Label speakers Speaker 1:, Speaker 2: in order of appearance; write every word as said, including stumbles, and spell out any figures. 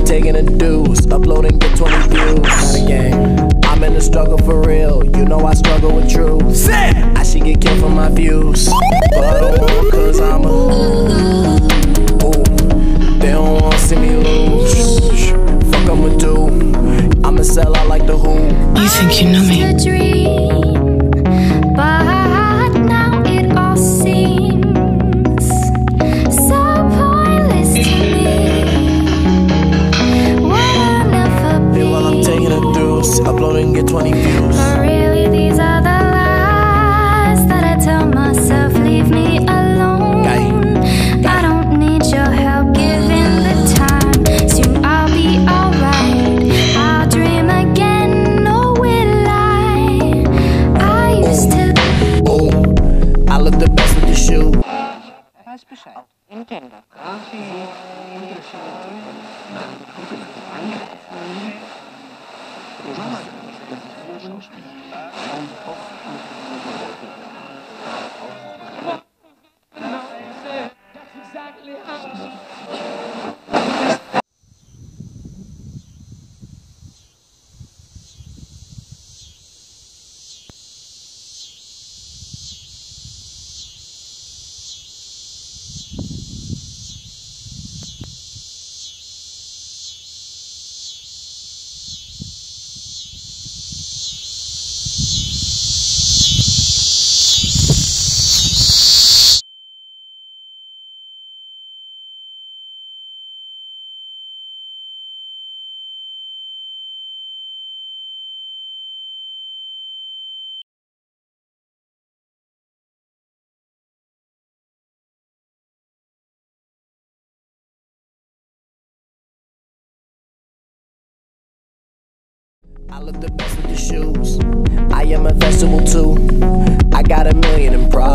Speaker 1: taking a deuce, upload and get twenty views. Not a game. I'm in the struggle for real. You know I struggle with truth. I should get killed for my views, but I don't want, cause I'm a ooh. They don't wanna see me lose. Fuck I'ma do. I'ma sell out like the Who.
Speaker 2: You think you know me?
Speaker 1: Upload and get twenty views.
Speaker 3: But really these are the lies that I tell myself, leave me alone.
Speaker 1: Guy. Guy.
Speaker 3: I don't need your help, given the time. Soon I'll be alright. I'll dream again, or will I? I used to.
Speaker 1: Oh, I look the best with the shoe. I look the best with the shoes. I am a vegetable too. I got a million in pride.